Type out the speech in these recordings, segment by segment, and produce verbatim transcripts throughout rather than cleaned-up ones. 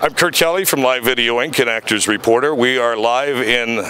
I'm Kurt Kelly from Live Video Incorporated and Actors Reporter. We are live in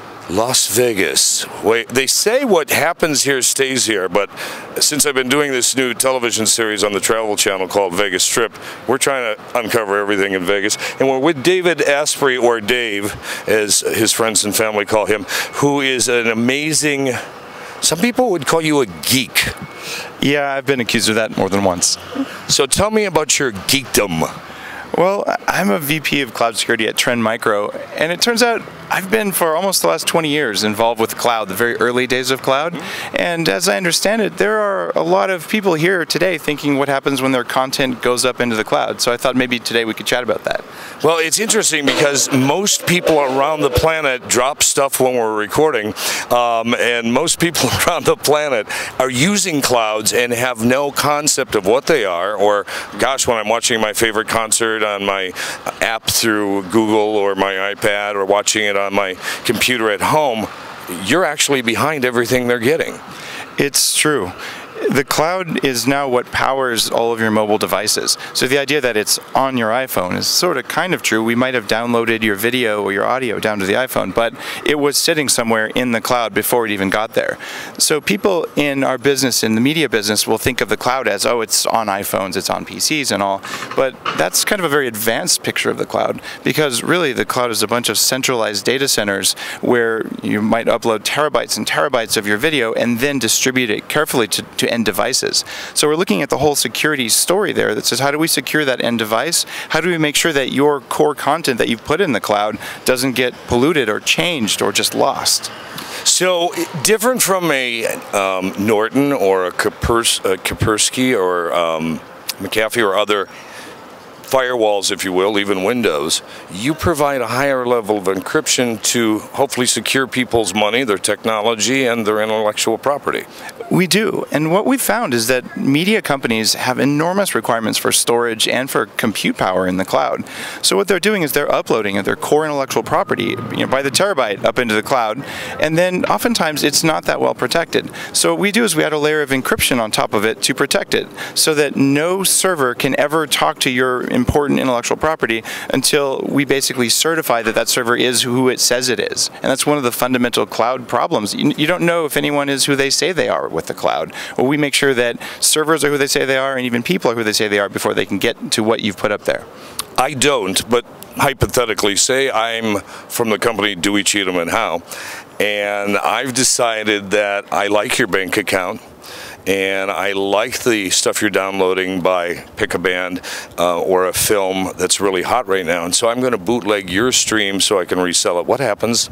Las Vegas. Wait, they say what happens here stays here, but since I've been doing this new television series on the Travel Channel called Vegas Strip, we're trying to uncover everything in Vegas. And we're with David Asprey, or Dave, as his friends and family call him, who is an amazing, some people would call you a geek. Yeah, I've been accused of that more than once. So tell me about your geekdom. Well, I'm a V P of Cloud Security at Trend Micro, and it turns out I've been for almost the last twenty years involved with cloud, the very early days of cloud. And as I understand it, there are a lot of people here today thinking what happens when their content goes up into the cloud. So I thought maybe today we could chat about that. Well, it's interesting because most people around the planet drop stuff when we're recording, um, and most people around the planet are using clouds and have no concept of what they are, or gosh, when I'm watching my favorite concert on my app through Google or my iPad, or watching it on my computer at home, you're actually behind everything they're getting. It's true. The cloud is now what powers all of your mobile devices. So the idea that it's on your iPhone is sort of kind of true. We might have downloaded your video or your audio down to the iPhone, but it was sitting somewhere in the cloud before it even got there. So people in our business, in the media business, will think of the cloud as, oh, it's on iPhones, it's on P Cs and all. But that's kind of a very advanced picture of the cloud, because really the cloud is a bunch of centralized data centers where you might upload terabytes and terabytes of your video and then distribute it carefully to, to end devices. So we're looking at the whole security story there that says, how do we secure that end device? How do we make sure that your core content that you've put in the cloud doesn't get polluted or changed or just lost? So different from a um, Norton or a, Kapers a Kaspersky or um, McAfee or other firewalls, if you will, even Windows, you provide a higher level of encryption to hopefully secure people's money, their technology, and their intellectual property. We do, and what we've found is that media companies have enormous requirements for storage and for compute power in the cloud. So what they're doing is they're uploading their core intellectual property, you know, by the terabyte up into the cloud, and then oftentimes it's not that well protected. So what we do is we add a layer of encryption on top of it to protect it, so that no server can ever talk to your important intellectual property until we basically certify that that server is who it says it is. And that's one of the fundamental cloud problems. You, you don't know if anyone is who they say they are with the cloud. Well, we make sure that servers are who they say they are, and even people are who they say they are before they can get to what you've put up there. I don't, but hypothetically, say I'm from the company Dewey, Cheatham and Howe, and I've decided that I like your bank account, and I like the stuff you're downloading by pick a band uh, or a film that's really hot right now, and so I'm going to bootleg your stream so I can resell it. What happens?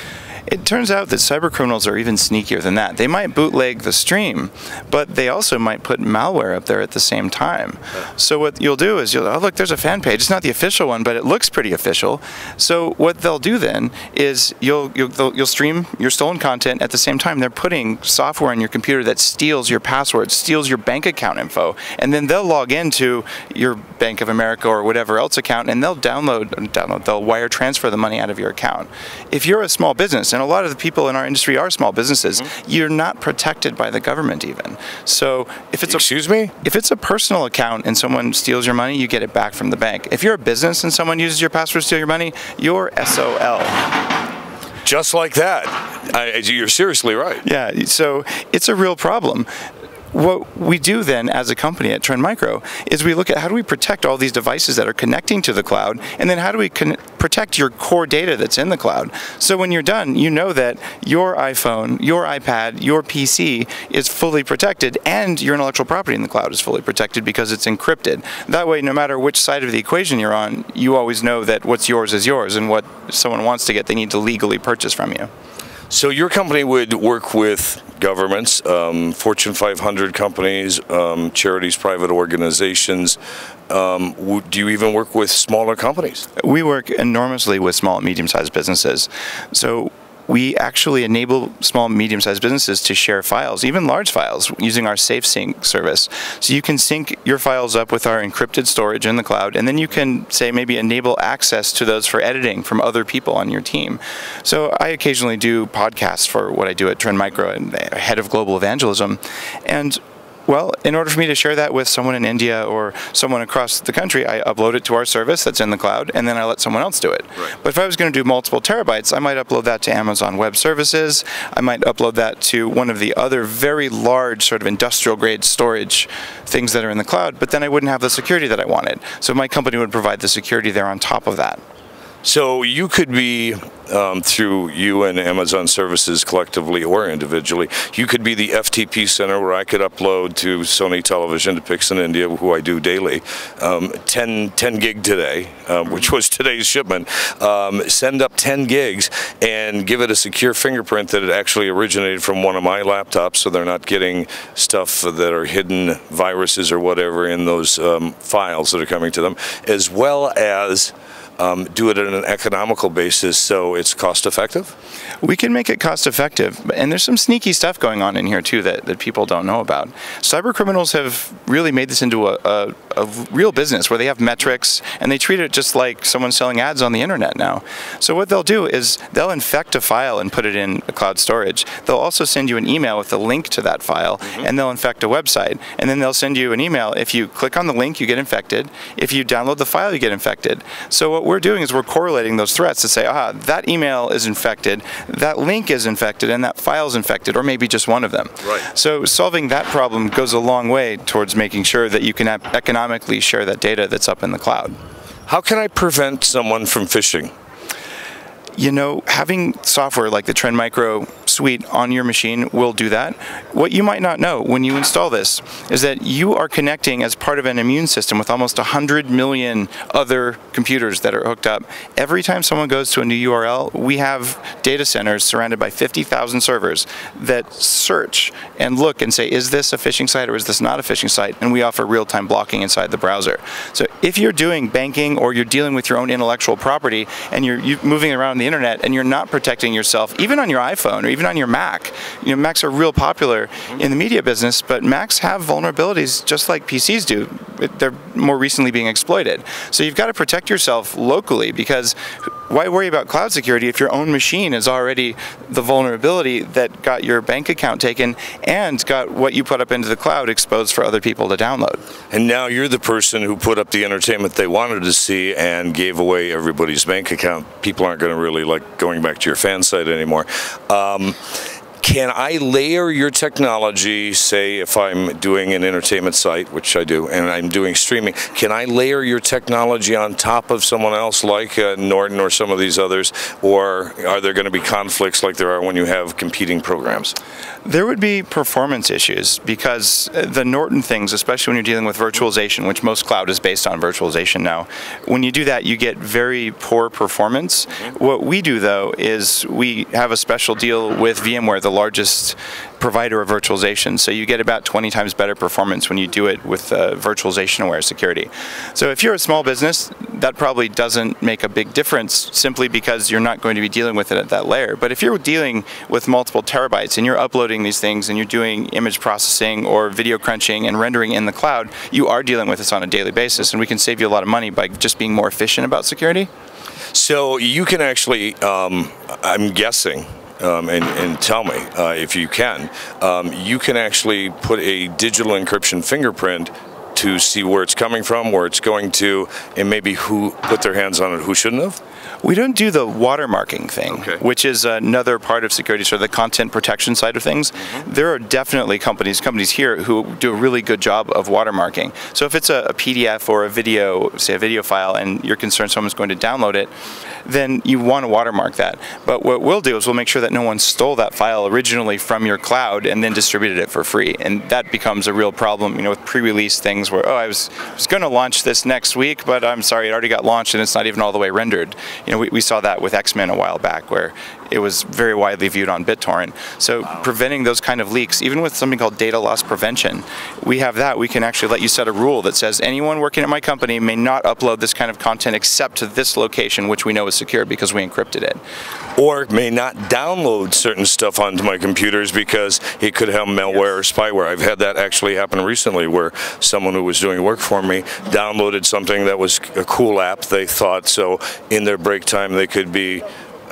It turns out that cyber criminals are even sneakier than that. They might bootleg the stream, but they also might put malware up there at the same time. So what you'll do is you'll, oh look, there's a fan page. It's not the official one, but it looks pretty official. So what they'll do then is you'll you'll, you'll stream your stolen content at the same time. They're putting software on your computer that steals your password, steals your bank account info, and then they'll log into your Bank of America or whatever else account, and they'll download, download, they'll wire transfer the money out of your account. If you're a small business, and a lot of the people in our industry are small businesses, mm-hmm. you're not protected by the government even. So if it's a, excuse me? If it's a personal account and someone steals your money, you get it back from the bank. If you're a business and someone uses your password to steal your money, you're S O L. Just like that. I, you're seriously right. Yeah, so it's a real problem. What we do then as a company at Trend Micro is we look at how do we protect all these devices that are connecting to the cloud, and then how do we protect your core data that's in the cloud. So when you're done, you know that your iPhone, your iPad, your P C is fully protected, and your intellectual property in the cloud is fully protected because it's encrypted. That way, no matter which side of the equation you're on, you always know that what's yours is yours, and what someone wants to get, they need to legally purchase from you. So your company would work with governments, um, Fortune five hundred companies, um, charities, private organizations. Um, do you even work with smaller companies? We work enormously with small and medium-sized businesses. So we actually enable small and medium-sized businesses to share files, even large files, using our SafeSync service. So you can sync your files up with our encrypted storage in the cloud, and then you can, say, maybe enable access to those for editing from other people on your team. So I occasionally do podcasts for what I do at Trend Micro, and head of global evangelism, and Well, in order for me to share that with someone in India or someone across the country, I upload it to our service that's in the cloud, and then I let someone else do it. Right. But if I was going to do multiple terabytes, I might upload that to Amazon Web Services. I might upload that to one of the other very large sort of industrial-grade storage things that are in the cloud, but then I wouldn't have the security that I wanted. So my company would provide the security there on top of that. So you could be, um, through you and Amazon services collectively or individually, you could be the F T P center where I could upload to Sony Television, to Pixon India, who I do daily, um, ten, ten gig today, um, which was today's shipment, um, send up ten gigs and give it a secure fingerprint that it actually originated from one of my laptops, so they're not getting stuff that are hidden viruses or whatever in those um, files that are coming to them, as well as Um, do it on an economical basis so it's cost effective? We can make it cost effective, and there's some sneaky stuff going on in here too that, that people don't know about. Cyber criminals have really made this into a, a, a real business where they have metrics and they treat it just like someone selling ads on the internet now. So what they'll do is they'll infect a file and put it in a cloud storage. They'll also send you an email with a link to that file, mm-hmm. and they'll infect a website. And then they'll send you an email. If you click on the link, you get infected. If you download the file, you get infected. So what we're doing is we're correlating those threats to say, ah, that email is infected, that link is infected, and that file is infected, or maybe just one of them. Right. So solving that problem goes a long way towards making sure that you can economically share that data that's up in the cloud. How can I prevent someone from phishing? You know, having software like the Trend Micro suite on your machine will do that. What you might not know when you install this is that you are connecting as part of an immune system with almost one hundred million other computers that are hooked up. Every time someone goes to a new U R L, we have data centers surrounded by fifty thousand servers that search and look and say, is this a phishing site or is this not a phishing site? And we offer real-time blocking inside the browser. So if you're doing banking or you're dealing with your own intellectual property and you're, you're moving around the internet and you're not protecting yourself, even on your iPhone or even on your Mac. You know, Macs are real popular in the media business, but Macs have vulnerabilities just like P Cs do. They're more recently being exploited. So you've got to protect yourself locally, because why worry about cloud security if your own machine is already the vulnerability that got your bank account taken and got what you put up into the cloud exposed for other people to download. And now you're the person who put up the entertainment they wanted to see and gave away everybody's bank account. People aren't going to really like going back to your fan site anymore. Um, Can I layer your technology, say if I'm doing an entertainment site, which I do, and I'm doing streaming, can I layer your technology on top of someone else like uh, Norton or some of these others, or are there going to be conflicts like there are when you have competing programs? There would be performance issues, because the Norton things, especially when you're dealing with virtualization, which most cloud is based on virtualization now, when you do that, you get very poor performance. Mm-hmm. What we do, though, is we have a special deal with VMware, the largest provider of virtualization, so you get about twenty times better performance when you do it with uh, virtualization-aware security. So if you're a small business, that probably doesn't make a big difference, simply because you're not going to be dealing with it at that layer. But if you're dealing with multiple terabytes and you're uploading these things and you're doing image processing or video crunching and rendering in the cloud, you are dealing with this on a daily basis, and we can save you a lot of money by just being more efficient about security. So you can actually, um, I'm guessing, Um, and, and tell me uh, if you can, um, you can actually put a digital encryption fingerprint to see where it's coming from, where it's going to, and maybe who put their hands on it, who shouldn't have? We don't do the watermarking thing, okay. which is another part of security, sort of the content protection side of things. Mm-hmm. There are definitely companies, companies here who do a really good job of watermarking. So if it's a, a P D F or a video, say a video file, and you're concerned someone's going to download it, then you want to watermark that. But what we'll do is we'll make sure that no one stole that file originally from your cloud and then distributed it for free. And that becomes a real problem, you know, with pre-release things where, oh, I was, was going to launch this next week, but I'm sorry, it already got launched and it's not even all the way rendered. You know, we, we saw that with X-Men a while back, where it was very widely viewed on BitTorrent. So wow. Preventing those kind of leaks, even with something called data loss prevention, we have that. We can actually let you set a rule that says anyone working at my company may not upload this kind of content except to this location, which we know is secure because we encrypted it. Or may not download certain stuff onto my computers because it could have malware yes. or spyware. I've had that actually happen recently, where someone who was doing work for me downloaded something that was a cool app, they thought, so in their break time they could be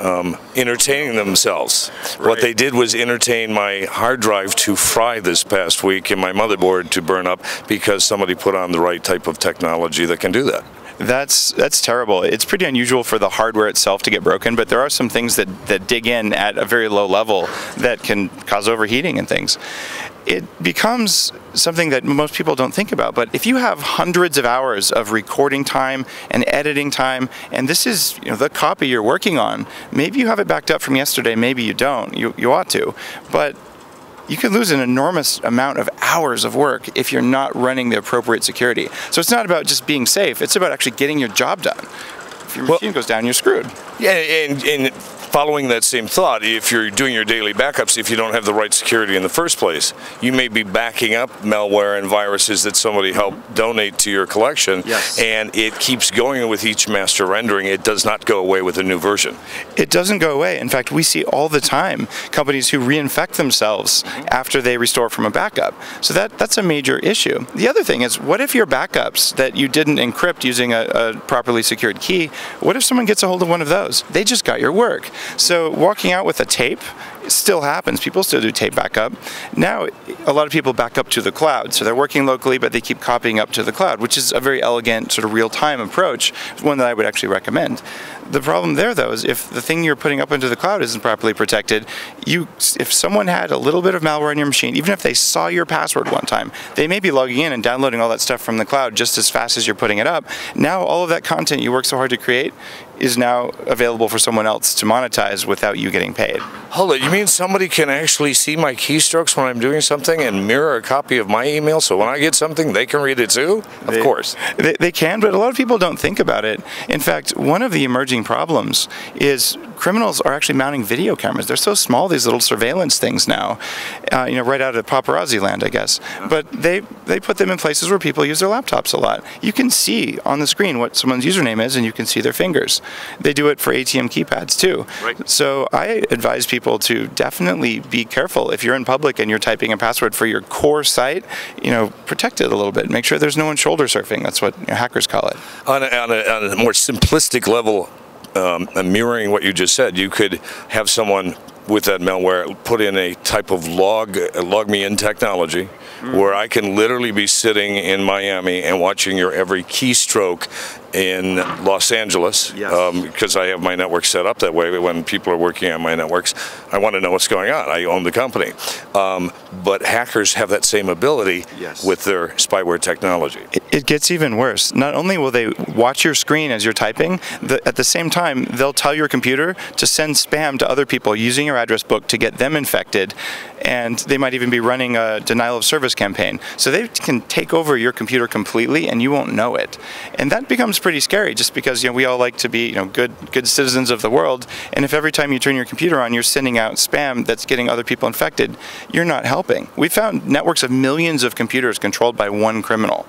um, entertaining themselves. Right. What they did was entertain my hard drive to fry this past week and my motherboard to burn up because somebody put on the right type of technology that can do that. That's that's terrible. It's pretty unusual for the hardware itself to get broken, but there are some things that, that dig in at a very low level that can cause overheating and things. It becomes something that most people don't think about, but if you have hundreds of hours of recording time and editing time, and this is, you know, the copy you're working on, maybe you have it backed up from yesterday, maybe you don't, you, you ought to, but you could lose an enormous amount of hours of work if you're not running the appropriate security. So it's not about just being safe, it's about actually getting your job done. If your machine well, goes down, you're screwed. Yeah, and, and following that same thought, if you're doing your daily backups, if you don't have the right security in the first place, you may be backing up malware and viruses that somebody helped donate to your collection, yes. and it keeps going with each master rendering. It does not go away with a new version. It doesn't go away. In fact, we see all the time companies who reinfect themselves after they restore from a backup. So that, that's a major issue. The other thing is, what if your backups that you didn't encrypt using a, a properly secured key, what if someone gets a hold of one of those? They just got your work. So walking out with a tape still happens. People still do tape backup. Now, a lot of people back up to the cloud. So they're working locally, but they keep copying up to the cloud, which is a very elegant sort of real-time approach, one that I would actually recommend. The problem there, though, is if the thing you're putting up into the cloud isn't properly protected, you, if someone had a little bit of malware on your machine, even if they saw your password one time, they may be logging in and downloading all that stuff from the cloud just as fast as you're putting it up. Now, all of that content you worked so hard to create is now available for someone else to monetize without you getting paid. Hold it, you mean somebody can actually see my keystrokes when I'm doing something and mirror a copy of my email, so when I get something, they can read it too? Of they, course. They, they can, but a lot of people don't think about it. In fact, one of the emerging problems is criminals are actually mounting video cameras. They're so small, these little surveillance things now, uh, you know, right out of paparazzi land, I guess. But they, they put them in places where people use their laptops a lot. You can see on the screen what someone's username is, and you can see their fingers. They do it for A T M keypads too. Right. So I advise people to definitely be careful. If you're in public and you're typing a password for your core site, you know, protect it a little bit. Make sure there's no one shoulder surfing. That's what, you know, hackers call it. On a, on a, on a more simplistic level, um, mirroring what you just said, you could have someone with that malware put in a type of log, uh, log me in technology, mm. where I can literally be sitting in Miami and watching your every keystroke in Los Angeles, yes. um, because I have my network set up that way. When people are working on my networks, I want to know what's going on. I own the company. Um, but hackers have that same ability yes. with their spyware technology. It, it gets even worse. Not only will they watch your screen as you're typing, the, at the same time, they'll tell your computer to send spam to other people using your address book to get them infected, and they might even be running a denial of service campaign. So they can take over your computer completely, and you won't know it. And that becomes pretty scary, just because, you know, we all like to be, you know, good good citizens of the world, and if every time you turn your computer on you're sending out spam that's getting other people infected, you're not helping. We found networks of millions of computers controlled by one criminal.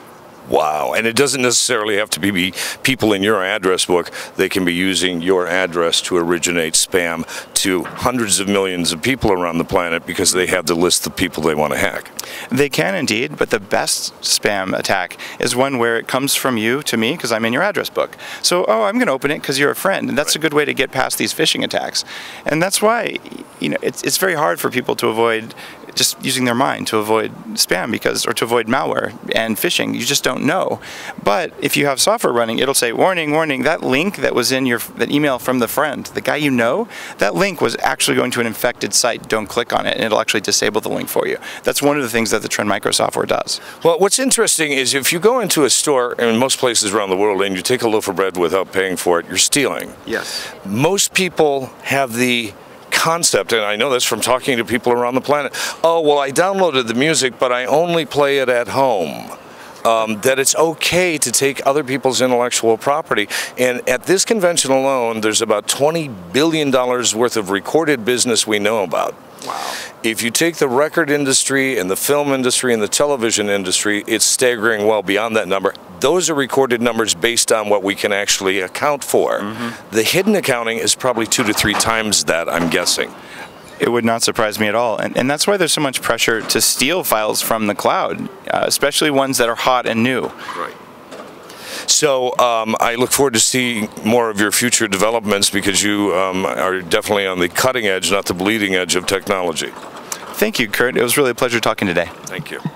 Wow, and it doesn't necessarily have to be people in your address book. They can be using your address to originate spam to hundreds of millions of people around the planet because they have the list of people they want to hack. They can indeed, but the best spam attack is one where it comes from you to me because I'm in your address book. So, oh, I'm going to open it because you're a friend, and that's right. a good way to get past these phishing attacks. And that's why, you know, it's, it's very hard for people to avoid just using their mind to avoid spam because, or to avoid malware and phishing. You just don't know. But if you have software running, it'll say, warning, warning, that link that was in your, that email from the friend, the guy you know, that link was actually going to an infected site. Don't click on it, and it'll actually disable the link for you. That's one of the things that the Trend Micro software does. Well, what's interesting is if you go into a store in most places around the world and you take a loaf of bread without paying for it, you're stealing. Yes. Most people have the concept, and I know this from talking to people around the planet, oh, well, I downloaded the music, but I only play it at home. Um, that it's okay to take other people's intellectual property. And at this convention alone, there's about twenty billion dollars worth of recorded business we know about. Wow. If you take the record industry and the film industry and the television industry, it's staggering well beyond that number. Those are recorded numbers based on what we can actually account for. Mm-hmm. The hidden accounting is probably two to three times that, I'm guessing. It would not surprise me at all. And, and that's why there's so much pressure to steal files from the cloud, uh, especially ones that are hot and new. Right. So um, I look forward to seeing more of your future developments because you um, are definitely on the cutting edge, not the bleeding edge of technology. Thank you, Kurt. It was really a pleasure talking today. Thank you.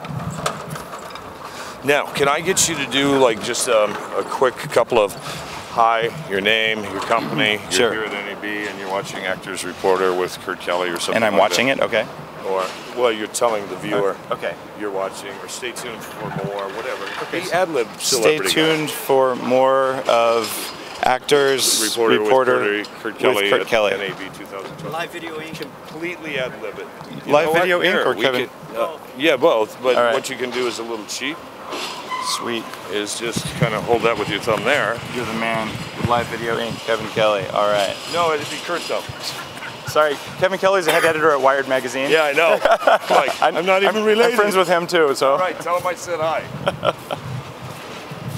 Now, can I get you to do like just um, a quick couple of hi, your name, your company, Sure. you're here at N A B and you're watching Actors Reporter with Kurt Kelly or something And I'm like watching that. it, okay. Or, well, you're telling the viewer Okay. you're watching, or stay tuned for more, whatever. Okay. The ad-lib Stay celebrity tuned for more of Actors Reporter, Reporter with Kurt, Kurt Kelly with Kurt at Kelly. N A B twenty twenty. Live Video Incorporated. Completely ad-lib it. You Live know what? Video Here, Incorporated or we Kevin? can- uh, yeah, both. But All right. what you can do is a little cheat. Sweet. Is just kind of hold that with your thumb there. You're the man. Live Video Incorporated. Kevin Kelly. All right. No, it'd be Kurt's thumb. Sorry, Kevin Kelly's the head editor at Wired Magazine. Yeah, I know. Like, I'm, not even I'm, related. I'm friends with him too, so. All right, tell him I said hi.